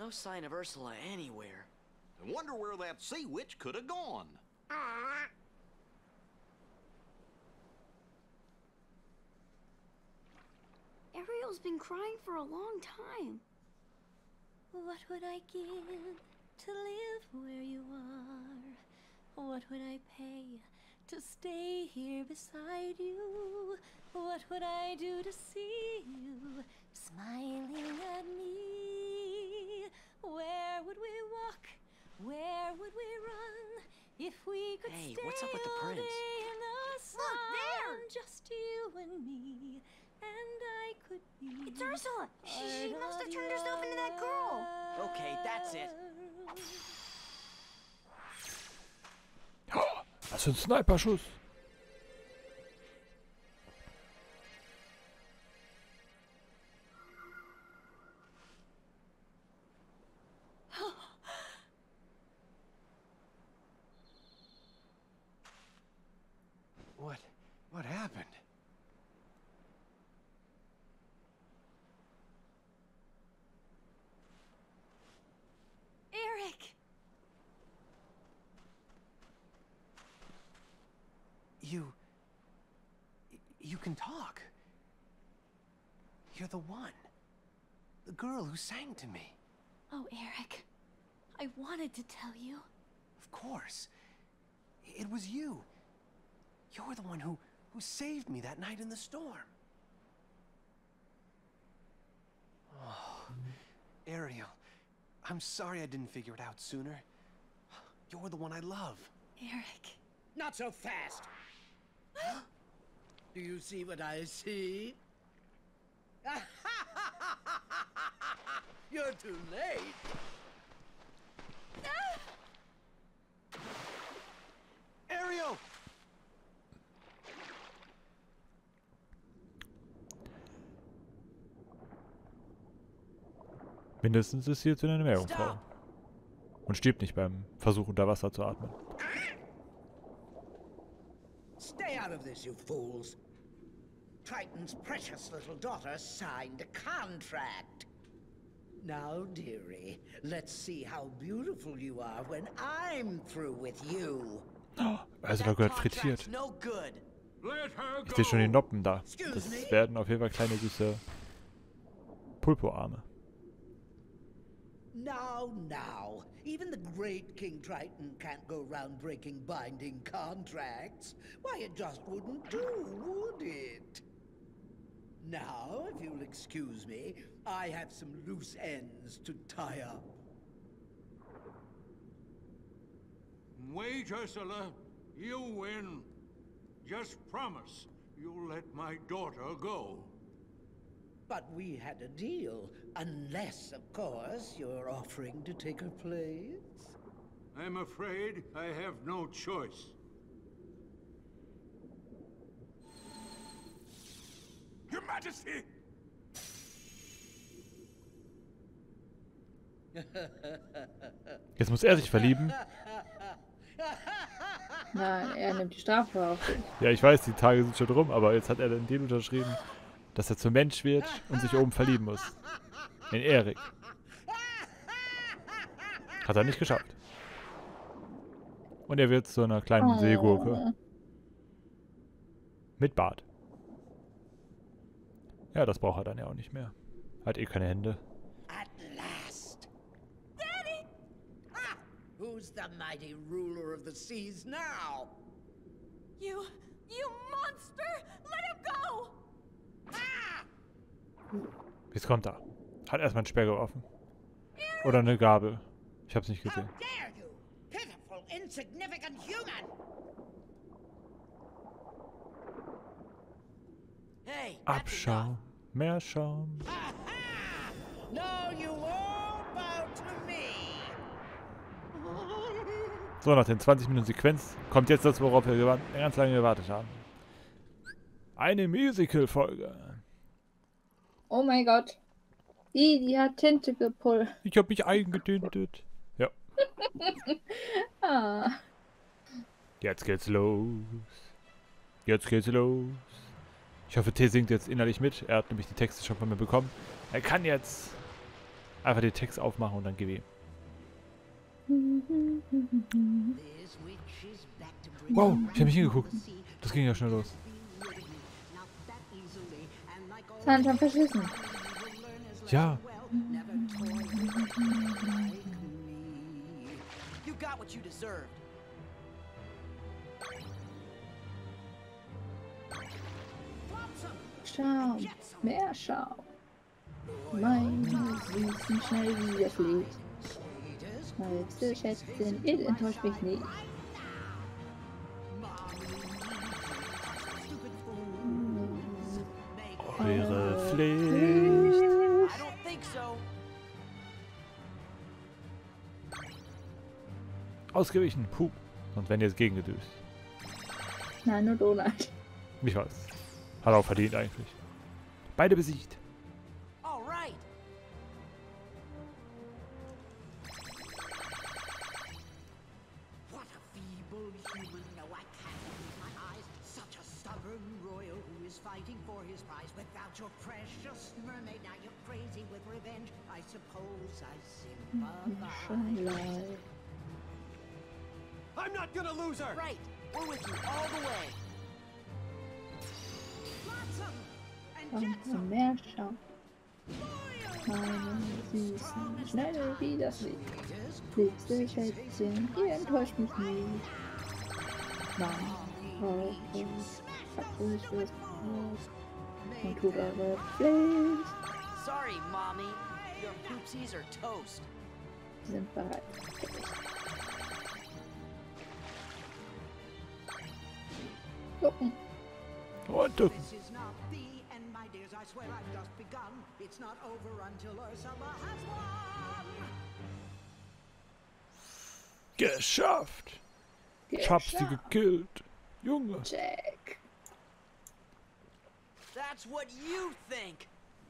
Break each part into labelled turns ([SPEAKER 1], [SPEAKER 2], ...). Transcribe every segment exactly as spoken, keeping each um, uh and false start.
[SPEAKER 1] No sign of Ursula anywhere.
[SPEAKER 2] I wonder where that sea witch could have gone.
[SPEAKER 3] Ariel's been crying for a long time.
[SPEAKER 4] What would I give to live where you are? What would I pay to stay here beside you? What would I do to see you smiling at me? Where would we walk? Where would we run? If we could
[SPEAKER 1] Hey,
[SPEAKER 4] stay
[SPEAKER 1] what's up with the
[SPEAKER 4] all
[SPEAKER 1] prince?
[SPEAKER 4] day in the sun.
[SPEAKER 3] Look, there!
[SPEAKER 4] Just you and me, and I could be.
[SPEAKER 3] It's Ursula! She, she
[SPEAKER 4] part
[SPEAKER 3] must have
[SPEAKER 4] of
[SPEAKER 3] turned herself into that girl!
[SPEAKER 1] Okay, that's it.
[SPEAKER 5] Oh, was für ein Sniper-Schuss.
[SPEAKER 6] What? What happened?
[SPEAKER 4] Eric!
[SPEAKER 6] You... You can talk. You're the one. The girl who sang to me.
[SPEAKER 4] Oh, Eric. I wanted to tell you.
[SPEAKER 6] Of course. It was you. You're the one who, who saved me that night in the storm. Oh, Ariel, I'm sorry I didn't figure it out sooner. You're the one I love.
[SPEAKER 4] Eric.
[SPEAKER 7] Not so fast! Do you see what I see? You're too late!
[SPEAKER 6] Ariel!
[SPEAKER 5] Mindestens ist sie jetzt wieder eine Meerjungfrau. Und stirbt nicht beim Versuch, unter Wasser zu atmen.
[SPEAKER 7] Stay out of this, you fools! Triton's precious little daughter signed a contract. Now, dearie, let's see how beautiful you are when I'm through with you.
[SPEAKER 5] Oh, also da gehört frittiert.
[SPEAKER 1] No good.
[SPEAKER 5] Ich sehe schon die Noppen da. Das werden auf jeden Fall kleine süße Pulpoarme.
[SPEAKER 7] Now, now, even the great King Triton can't go round breaking binding contracts. Why, it just wouldn't do, would it? Now, if you'll excuse me, I have some loose ends to tie up.
[SPEAKER 8] Wait, Ursula. You win. Just promise you'll let my daughter go.
[SPEAKER 7] But we had a deal, unless, of course, you're offering to take her place.
[SPEAKER 8] I'm afraid I have no choice. Your Majesty!
[SPEAKER 5] Jetzt muss er sich verlieben.
[SPEAKER 9] Nein, er nimmt die Strafe auf sich.
[SPEAKER 5] Ja, ich weiß, die Tage sind schon rum, aber jetzt hat er den Deal unterschrieben, dass er zum Mensch wird und sich oben verlieben muss. In Erik. Hat er nicht geschafft. Und er wird zu einer kleinen
[SPEAKER 9] Oh.
[SPEAKER 5] Seegurke. Mit Bart. Ja, das braucht er dann ja auch nicht mehr. Hat eh keine Hände.
[SPEAKER 7] At last. Daddy! Ha! Who's the mighty ruler of the seas now?
[SPEAKER 4] You, you monster! Let him go!
[SPEAKER 5] Jetzt kommt er. Hat erstmal einen Speer geworfen. Oder eine Gabel. Ich hab's nicht
[SPEAKER 7] How
[SPEAKER 5] gesehen.
[SPEAKER 7] dare you! Pitiful, insignificant human!
[SPEAKER 1] Hey, that's
[SPEAKER 5] Abschaum. Mehr Schaum.
[SPEAKER 7] Aha! No, you won't bow to me!
[SPEAKER 5] So, nach den zwanzig Minuten Sequenz kommt jetzt das, worauf wir gewa- ganz lange gewartet haben. Eine Musical-Folge.
[SPEAKER 9] Oh mein Gott. Die, die hat Tinte gepullt.
[SPEAKER 5] Ich hab mich eingetintet. Ja.
[SPEAKER 9] Ah.
[SPEAKER 5] Jetzt geht's los. Jetzt geht's los. Ich hoffe, T singt jetzt innerlich mit. Er hat nämlich die Texte schon von mir bekommen. Er kann jetzt Einfach den Text aufmachen und dann G W. Wow, ich habe mich hingeguckt. Das ging ja schnell los.
[SPEAKER 9] Santa verschissen.
[SPEAKER 5] Ja.
[SPEAKER 1] You got what you deserved.
[SPEAKER 9] Schau, mehr Schau. Meine Süßen schnell wieder fliegt. Schnellste Schätzchen, ihr enttäuscht mich nicht.
[SPEAKER 5] Eure Pflicht.
[SPEAKER 1] I don't think so.
[SPEAKER 5] Ausgewichen. Puh. Und wenn jetzt gegengedüst.
[SPEAKER 9] Nein, nur Donald.
[SPEAKER 5] Ich weiß. Hat auch verdient eigentlich. Beide besiegt.
[SPEAKER 1] All right.
[SPEAKER 7] What a feeble human. No, I can't believe my eyes. Such a stubborn royal who is fighting for his prize without your precious mermaid. Now you're crazy with revenge. I suppose I sympathize.
[SPEAKER 9] Scheiße.
[SPEAKER 6] I'm not gonna lose her!
[SPEAKER 1] Right. We're with you all the way.
[SPEAKER 7] Flotsam and
[SPEAKER 9] Und
[SPEAKER 7] jetsam.
[SPEAKER 9] zum Meer Schau. Meine Süßen schnell wieder fliegt. Liebste Schätzchen, ihr enttäuscht mich nicht. Nein, eure Pflicht. Vergrüßt es und tut eure Pflicht.
[SPEAKER 1] Sorry, Mommy. Your poopsies are toast.
[SPEAKER 9] Sie sind bereit. Gucken.
[SPEAKER 5] Und du.
[SPEAKER 7] This is not the end, my dears. I swear I've just begun. It's not over until Ursula has won.
[SPEAKER 5] Geschafft. Ich hab sie gekillt. Junge.
[SPEAKER 9] Jack.
[SPEAKER 1] That's what you think.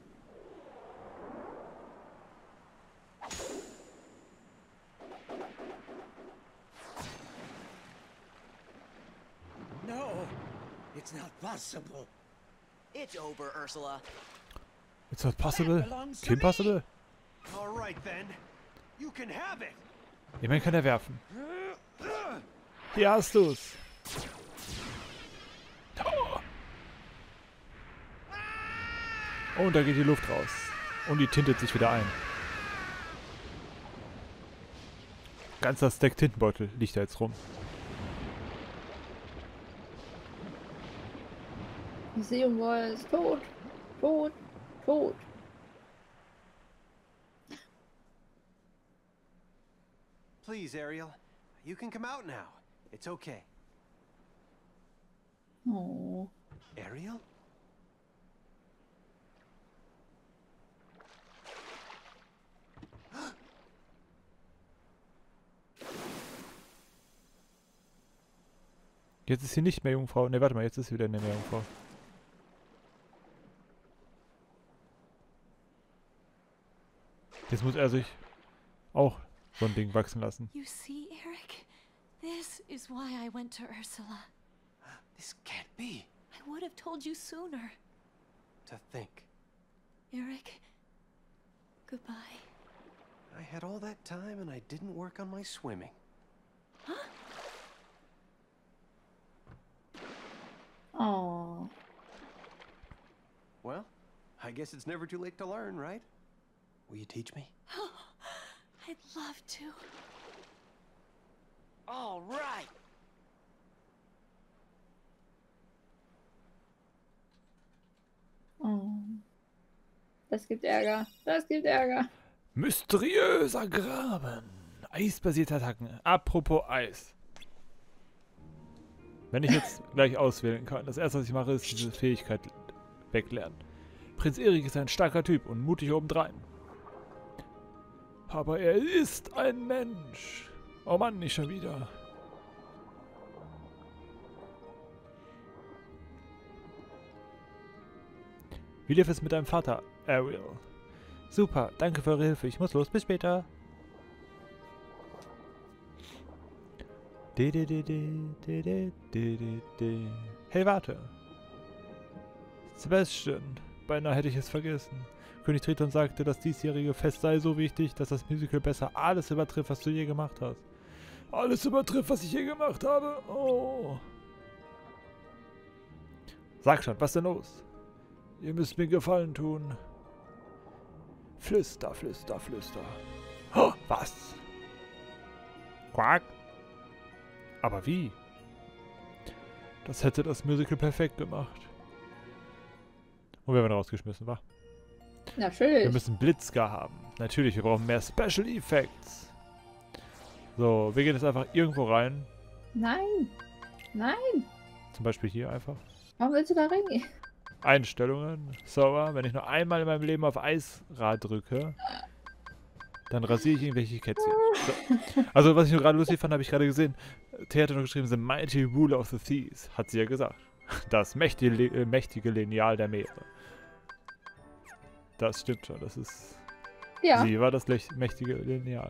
[SPEAKER 7] No, it's not possible.
[SPEAKER 1] It's over, Ursula.
[SPEAKER 5] It's not possible. Kim possible?
[SPEAKER 6] All right then. You can have it.
[SPEAKER 5] Jemand kann er werfen. Hier hast du's. Und da geht die Luft raus. Und die tintet sich wieder ein. Ganzer Stack Tintenbeutel liegt da jetzt rum.
[SPEAKER 9] Museum Wall ist tot. Tot. Tot.
[SPEAKER 6] Please, Ariel. You can come out now. It's okay.
[SPEAKER 9] Oh.
[SPEAKER 6] Ariel?
[SPEAKER 5] Jetzt ist sie nicht mehr Jungfrau. Ne, warte mal, jetzt ist sie wieder eine Jungfrau. Jetzt muss er sich auch so ein Ding wachsen lassen.
[SPEAKER 4] You see, Eric? This is why I went to Ursula.
[SPEAKER 6] This can't be.
[SPEAKER 4] I would have told you sooner.
[SPEAKER 6] To think.
[SPEAKER 4] Eric, goodbye.
[SPEAKER 6] I had all that time and I didn't work on my swimming.
[SPEAKER 9] Oh.
[SPEAKER 6] Well, I guess it's never too late to learn, right? Will you teach me?
[SPEAKER 4] I'd love to.
[SPEAKER 1] All right.
[SPEAKER 9] Oh. Das gibt Ärger. Das gibt Ärger.
[SPEAKER 5] Mysteriöser Graben. Eisbasierte Attacken. Apropos Eis. Wenn ich jetzt gleich auswählen kann, das erste, was ich mache, ist diese Fähigkeit weglernen. Prinz Erik ist ein starker Typ und mutig obendrein. Aber er ist ein Mensch. Oh Mann, nicht schon wieder. Wie lief es mit deinem Vater, Ariel? Super, danke für eure Hilfe. Ich muss los, bis später. Hey, warte. Sebastian, beinahe hätte ich es vergessen. König Triton sagte, das diesjährige Fest sei so wichtig, dass das Musical besser alles übertrifft, was du je gemacht hast. Alles übertrifft, was ich je gemacht habe. Oh. Sag schon, was denn los? Ihr müsst mir Gefallen tun. Flüster, flüster, flüster. Oh, was? Quack? Aber wie? Das hätte das Musical perfekt gemacht. Und wir werden rausgeschmissen, wa?
[SPEAKER 9] Natürlich.
[SPEAKER 5] Wir müssen Blitzscar haben. Natürlich, wir brauchen mehr Special Effects. So, wir gehen jetzt einfach irgendwo rein.
[SPEAKER 9] Nein. Nein.
[SPEAKER 5] Zum Beispiel hier einfach.
[SPEAKER 9] Warum willst du da reingehen?
[SPEAKER 5] Einstellungen. Sauer. Wenn ich nur einmal in meinem Leben auf Eisrad drücke, dann rasiere ich irgendwelche Kätzchen. So. Also, was ich nur gerade lustig fand, habe ich gerade gesehen. Thea hat noch geschrieben, The Mighty Ruler of the Seas. Hat sie ja gesagt. Das mächtige, äh, mächtige Lineal der Meere. Das stimmt schon. Das ist...
[SPEAKER 9] Ja.
[SPEAKER 5] Sie war das mächtige Lineal.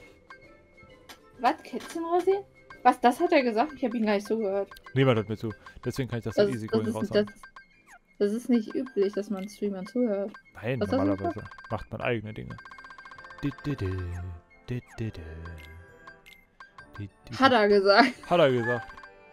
[SPEAKER 9] Was? Kätzchen rasieren? Was? Das hat er gesagt? Ich habe ihn gar nicht zugehört.
[SPEAKER 5] Niemand hört mir zu. Deswegen kann ich das,
[SPEAKER 9] Das,
[SPEAKER 5] so easy
[SPEAKER 9] das,
[SPEAKER 5] going
[SPEAKER 9] ist,
[SPEAKER 5] raushauen.
[SPEAKER 9] das, das ist nicht üblich, dass man Streamern zuhört.
[SPEAKER 5] Nein,
[SPEAKER 9] Was hast du
[SPEAKER 5] normalerweise macht man eigene Dinge. Di, di, di, di, di, di. Di, di,
[SPEAKER 9] Hat er gesagt.
[SPEAKER 5] Hat er gesagt.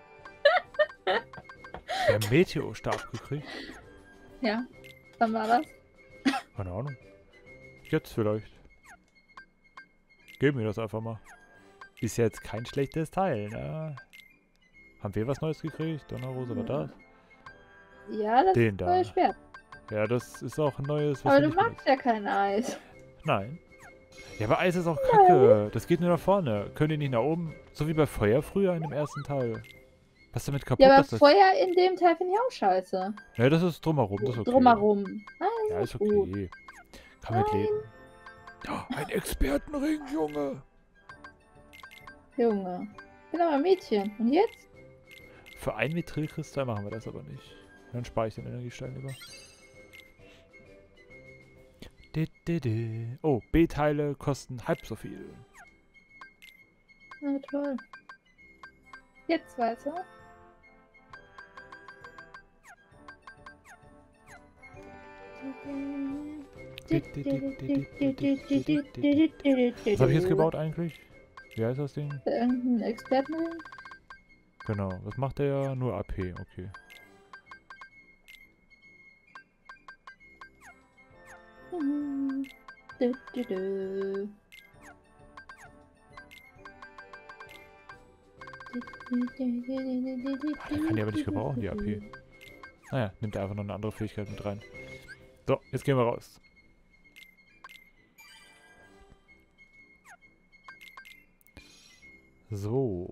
[SPEAKER 5] Der Meteorstab gekriegt?
[SPEAKER 9] Ja. Wann war das?
[SPEAKER 5] Keine Ahnung. Jetzt vielleicht. Geben wir das einfach mal. Ist jetzt kein schlechtes Teil, ne? Haben wir was Neues gekriegt? Donnerrose, war das?
[SPEAKER 9] Ja, das
[SPEAKER 5] Den
[SPEAKER 9] ist
[SPEAKER 5] da.
[SPEAKER 9] ein neues Schwert.
[SPEAKER 5] Ja, das ist auch ein neues. Was
[SPEAKER 9] Aber
[SPEAKER 5] wir
[SPEAKER 9] du
[SPEAKER 5] nicht
[SPEAKER 9] magst ja kein Eis.
[SPEAKER 5] benutzen. Nein. Ja, aber Eis ist auch kacke. Das geht nur nach vorne. Könnt ihr nicht nach oben? So wie bei Feuer früher in dem ersten Teil. Was ist damit kaputt?
[SPEAKER 9] Ja, aber
[SPEAKER 5] dass das...
[SPEAKER 9] Feuer in dem Teil finde ich auch scheiße.
[SPEAKER 5] Ja, das ist drumherum. Das ist okay.
[SPEAKER 9] Drumherum. Ah, das
[SPEAKER 5] Ja, ist
[SPEAKER 9] ist gut.
[SPEAKER 5] okay. Kann mit leben. Oh, ein Expertenring, Junge.
[SPEAKER 9] Junge. Ich bin aber ein Mädchen. Und jetzt?
[SPEAKER 5] Für ein Mithril-Kristall machen wir das aber nicht. Dann spare ich den Energiestein lieber. Di, di, di. Oh, B-Teile kosten halb so viel.
[SPEAKER 9] Na toll. Jetzt weiß er.
[SPEAKER 5] Di, di, di, di, di, di, di, di, di, di. Was habe ich jetzt gebaut eigentlich? Wie heißt das Ding?
[SPEAKER 9] Irgendein Expertenring?
[SPEAKER 5] Genau. Was macht der ja? Nur A P, okay.
[SPEAKER 9] Mhm. Du, du, du.
[SPEAKER 5] Ach, der kann die aber nicht gebrauchen, die A P. Naja, nimmt er einfach noch eine andere Fähigkeit mit rein. So, jetzt gehen wir raus. So.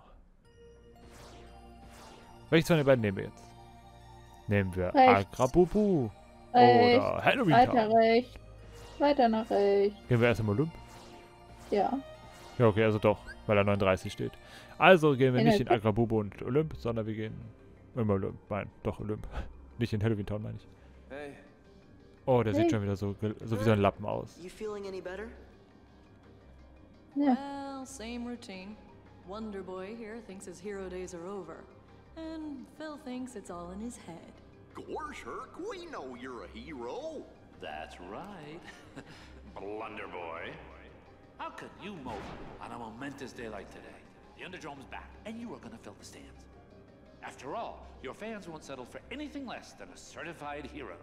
[SPEAKER 5] Welches von den beiden nehmen wir jetzt? Nehmen wir
[SPEAKER 9] Rechts.
[SPEAKER 5] Agrabubu
[SPEAKER 9] Rechts.
[SPEAKER 5] oder Halloween
[SPEAKER 9] Weiter
[SPEAKER 5] Town.
[SPEAKER 9] rechts. Weiter nach rechts.
[SPEAKER 5] Gehen wir erst im Olymp?
[SPEAKER 9] Ja.
[SPEAKER 5] Ja, okay, also doch, weil da neununddreißig steht. Also gehen wir
[SPEAKER 9] In
[SPEAKER 5] nicht
[SPEAKER 9] der
[SPEAKER 5] in Agrabubu und Olymp, sondern wir gehen im Olymp. Nein, doch Olymp. Nicht in Halloween Town, meine ich.
[SPEAKER 6] Hey.
[SPEAKER 5] Oh, der
[SPEAKER 9] Hey.
[SPEAKER 5] sieht schon wieder so, gel- so wie so ein Lappen aus.
[SPEAKER 1] You feeling any better?
[SPEAKER 9] Ja.
[SPEAKER 10] Well, same routine. Wonder Boy here thinks his hero days are over. And Phil thinks it's all in his head.
[SPEAKER 2] Gosh, Herc, we know you're a hero.
[SPEAKER 11] That's right. Blunder Boy. How could you mope on a momentous day like today? The Underdrome's back, and you are gonna fill the stands. After all, your fans won't settle for anything less than a certified hero.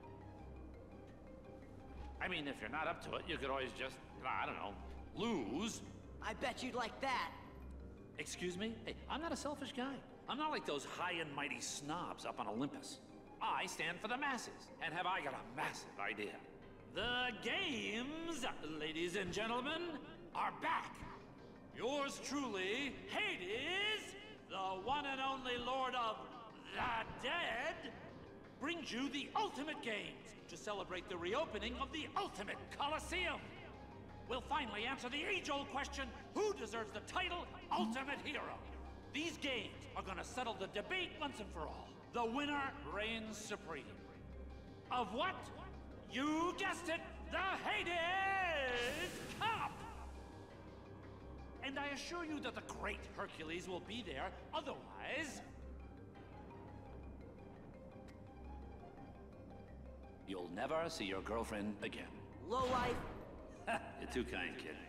[SPEAKER 11] I mean, if you're not up to it, you could always just, I don't know, lose.
[SPEAKER 1] I bet you'd like that.
[SPEAKER 11] Excuse me? Hey, I'm not a selfish guy. I'm not like those high and mighty snobs up on Olympus. I stand for the masses, and have I got a massive idea. The games, ladies and gentlemen, are back. Yours truly, Hades, the one and only Lord of the Dead, brings you the Ultimate Games to celebrate the reopening of the Ultimate Coliseum. We'll finally answer the age-old question, who deserves the title Ultimate Hero? These games are gonna settle the debate once and for all. The winner reigns supreme. Of what? You guessed it, the Hades Cup! And I assure you that the great Hercules will be there, otherwise... you'll never see your girlfriend again.
[SPEAKER 1] Lowlife.
[SPEAKER 11] You're too kind, kid.